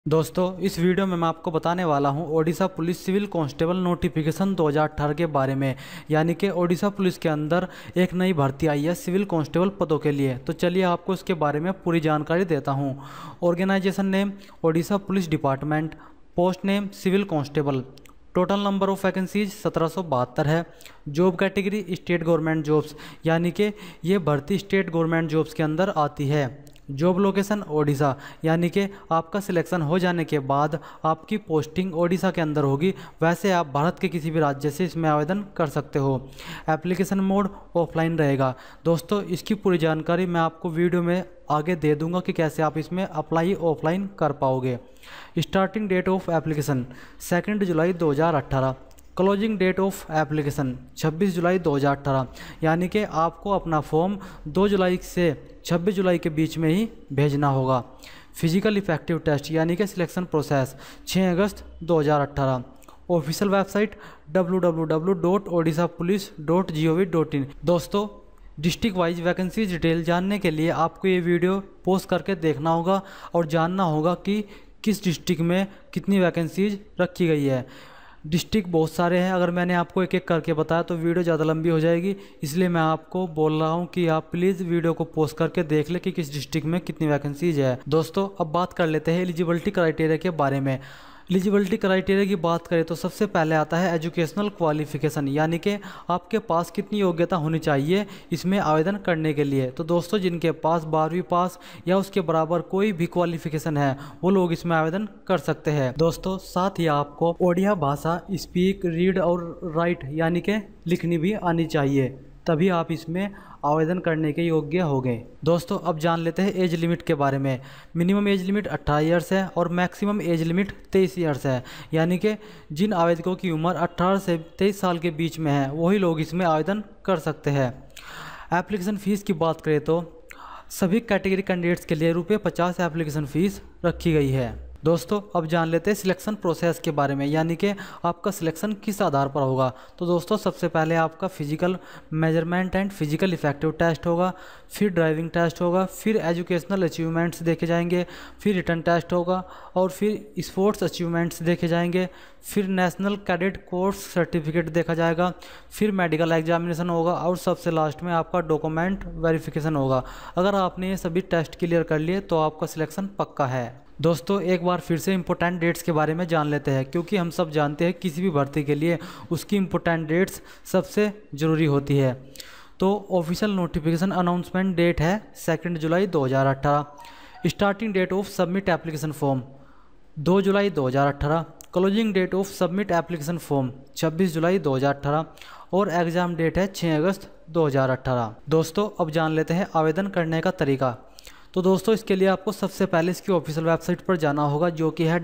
दोस्तों इस वीडियो में मैं आपको बताने वाला हूं Odisha police civil constable notification 2018 के बारे में। यानी कि ओडिशा पुलिस के अंदर एक नई भर्ती आई है सिविल कांस्टेबल पदों के लिए। तो चलिए आपको इसके बारे में पूरी जानकारी देता हूं। Organization name Odisha police department, post name civil constable, total number of vacancies 1772 है। Job category state government jobs, यानी कि ये भर्ती स्टेट गवर्नमेंट जॉब्स के अंदर आती है। जॉब लोकेशन ओडिशा, यानी कि आपका सिलेक्शन हो जाने के बाद आपकी पोस्टिंग ओडिशा के अंदर होगी। वैसे आप भारत के किसी भी राज्य से इसमें आवेदन कर सकते हो। एप्लीकेशन मोड ऑफलाइन रहेगा। दोस्तों इसकी पूरी जानकारी मैं आपको वीडियो में आगे दे दूंगा कि कैसे आप इसमें अप्लाई ऑफलाइन कर पाओगे। स्टार्टिंग डेट ऑफ एप्लीकेशन 2 जुलाई 2018। क्लोजिंग डेट ऑफ एप्लीकेशन 26 जुलाई 2018। यानी कि आपको अपना फॉर्म 2 जुलाई से 26 जुलाई के बीच में ही भेजना होगा। फिजिकल इफेक्टिव टेस्ट यानी कि सिलेक्शन प्रोसेस 6 अगस्त 2018। Official website www.odishapolice.gov.in। दोस्तों डिस्ट्रिक्ट वाइज वैकेंसी डिटेल जानने के लिए आपको ये वीडियो पोस्ट करके देखना होगा और जानना होगा कि किस डिस्ट्रिक्ट में कितनी वैकेंसीज रखी गई है। डिस्ट्रिक्ट बहुत सारे हैं, अगर मैंने आपको एक एक करके बताया तो वीडियो ज़्यादा लंबी हो जाएगी, इसलिए मैं आपको बोल रहा हूं कि आप प्लीज़ वीडियो को पॉज करके देख लें कि किस डिस्ट्रिक्ट में कितनी वैकेंसीज है। दोस्तों अब बात कर लेते हैं एलिजिबिलिटी क्राइटेरिया के बारे में। एलिजिबिलिटी क्राइटेरिया की बात करें तो सबसे पहले आता है एजुकेशनल क्वालिफिकेशन, यानी कि आपके पास कितनी योग्यता होनी चाहिए इसमें आवेदन करने के लिए। तो दोस्तों जिनके पास 12वीं पास या उसके बराबर कोई भी क्वालिफिकेशन है वो लोग इसमें आवेदन कर सकते हैं। दोस्तों साथ ही आपको ओडिया भाषा स्पीक, रीड और राइट यानी कि लिखनी भी आनी चाहिए, तभी आप इसमें आवेदन करने के योग्य हो गए। दोस्तों अब जान लेते हैं एज लिमिट के बारे में। मिनिमम एज लिमिट 18 ईयर्स है और मैक्सिमम एज लिमिट 23 ईयर्स है। यानी कि जिन आवेदकों की उम्र 18 से 23 साल के बीच में है वही लोग इसमें आवेदन कर सकते हैं। एप्लीकेशन फ़ीस की बात करें तो सभी कैटेगरी कैंडिडेट्स के लिए ₹50 एप्लीकेशन फ़ीस रखी गई है। दोस्तों अब जान लेते हैं सिलेक्शन प्रोसेस के बारे में, यानी कि आपका सिलेक्शन किस आधार पर होगा। तो दोस्तों सबसे पहले आपका physical measurement and physical effective test होगा, फिर ड्राइविंग टेस्ट होगा, फिर एजुकेशनल अचीवमेंट्स देखे जाएंगे, फिर रिटन टेस्ट होगा और फिर स्पोर्ट्स अचीवमेंट्स देखे जाएंगे, फिर नेशनल कैडेट कोर्स सर्टिफिकेट देखा जाएगा, फिर मेडिकल एग्जामिनेशन होगा और सबसे लास्ट में आपका डॉक्यूमेंट वेरिफिकेशन होगा। अगर आपने ये सभी टेस्ट क्लियर कर लिए तो आपका सिलेक्शन पक्का है। दोस्तों एक बार फिर से इम्पोर्टेंट डेट्स के बारे में जान लेते हैं, क्योंकि हम सब जानते हैं किसी भी भर्ती के लिए उसकी इम्पोर्टेंट डेट्स सबसे ज़रूरी होती है। तो ऑफिशियल नोटिफिकेशन अनाउंसमेंट डेट है 2 जुलाई 2018। Starting date of submit application form 2 जुलाई 2018। Closing date of submit application form 26 जुलाई 2018 और एग्ज़ाम डेट है 6 अगस्त 2018। दोस्तों अब जान लेते हैं आवेदन करने का तरीका। तो दोस्तों इसके लिए आपको सबसे पहले इसकी ऑफिशियल वेबसाइट पर जाना होगा, जो कि है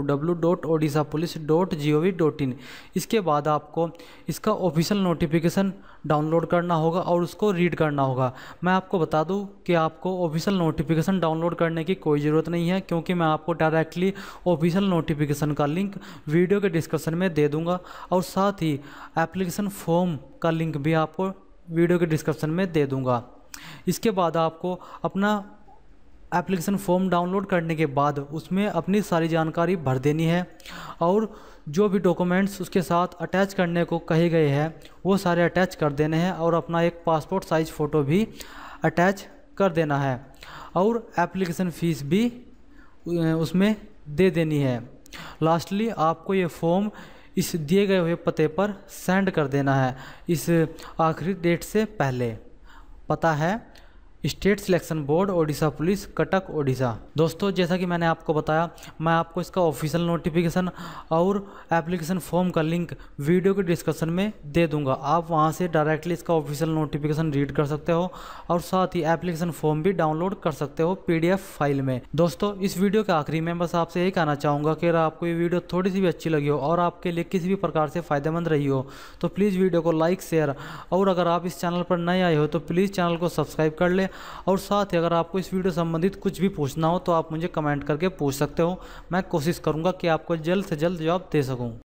www.odishapolice.gov.in। इसके बाद आपको इसका ऑफिशियल नोटिफिकेशन डाउनलोड करना होगा और उसको रीड करना होगा। मैं आपको बता दूं कि आपको ऑफिशियल नोटिफिकेशन डाउनलोड करने की कोई ज़रूरत नहीं है, क्योंकि मैं आपको डायरेक्टली ऑफिशियल नोटिफिकेशन का लिंक वीडियो के डिस्क्रिप्शन में दे दूँगा और साथ ही एप्लीकेशन फॉर्म का लिंक भी आपको वीडियो के डिस्क्रिप्शन में दे दूँगा। इसके बाद आपको अपना एप्लीकेशन फॉर्म डाउनलोड करने के बाद उसमें अपनी सारी जानकारी भर देनी है और जो भी डॉक्यूमेंट्स उसके साथ अटैच करने को कहे गए हैं वो सारे अटैच कर देने हैं और अपना एक पासपोर्ट साइज़ फ़ोटो भी अटैच कर देना है और एप्लीकेशन फ़ीस भी उसमें दे देनी है। लास्टली आपको ये फॉर्म इस दिए गए हुए पते पर सेंड कर देना है इस आखिरी डेट से पहले। पता है state selection board Odisha police, Cuttack, Odisha. दोस्तों जैसा कि मैंने आपको बताया, मैं आपको इसका ऑफिशियल नोटिफिकेशन और एप्लीकेशन फॉर्म का लिंक वीडियो के डिस्क्रिप्शन में दे दूंगा। आप वहां से डायरेक्टली इसका ऑफिशियल नोटिफिकेशन रीड कर सकते हो और साथ ही एप्लीकेशन फॉर्म भी डाउनलोड कर सकते हो PDF फाइल में। दोस्तों इस वीडियो के आखिरी में बस आपसे यही कहना चाहूँगा कि अगर आपको ये वीडियो थोड़ी सी भी अच्छी लगी हो और आपके लिए किसी भी प्रकार से फ़ायदेमंद रही हो तो प्लीज़ वीडियो को लाइक, शेयर और अगर आप इस चैनल पर नए आए हो तो प्लीज़ चैनल को सब्सक्राइब कर ले। और साथ ही अगर आपको इस वीडियो संबंधित कुछ भी पूछना हो तो आप मुझे कमेंट करके पूछ सकते हो। मैं कोशिश करूंगा कि आपको जल्द से जल्द जवाब दे सकूं।